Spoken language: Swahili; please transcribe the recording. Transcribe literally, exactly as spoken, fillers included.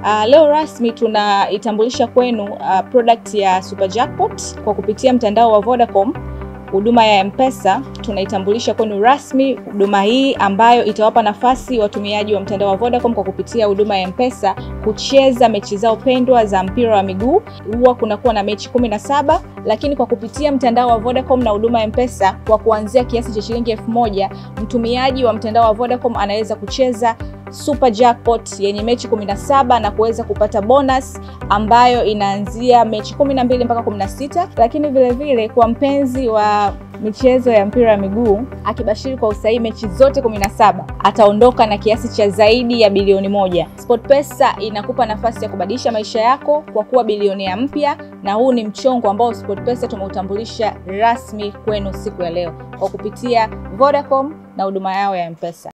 Uh, leo rasmi tunaitambulisha kwenu uh, product ya Supa Jackpot kwa kupitia mtandao wa Vodacom, huduma ya Mpesa. Tunaitambulisha kwenu rasmi huduma hii ambayo itawapa nafasi watumiaji wa mtandao wa Vodacom kwa kupitia huduma ya Mpesa kucheza mechi zao pendwa za mpira wa miguu. Huwa kunakuwa na mechi kumi na saba, lakini kwa kupitia mtandao wa Vodacom na huduma ya Mpesa kwa kuanzia kiasi cha shilingi elfu moja, mtumiaji wa mtandao wa Vodacom anaweza kucheza Supa Jackpot yenye mechi kumi na saba na kuweza kupata bonus ambayo inaanzia mechi kumi na mbili mpaka kumi na sita. Lakini vile vile kwa mpenzi wa michezo ya mpira wa miguu, akibashiri kwa usahihi mechi zote kumi na saba, ataondoka na kiasi cha zaidi ya bilioni moja. SportPesa inakupa nafasi ya kubadilisha maisha yako kwa kuwa bilionea mpya, na huu ni mchongo ambao SportPesa tumeutambulisha rasmi kwenu siku ya leo kwa kupitia Vodacom na huduma yao ya Mpesa.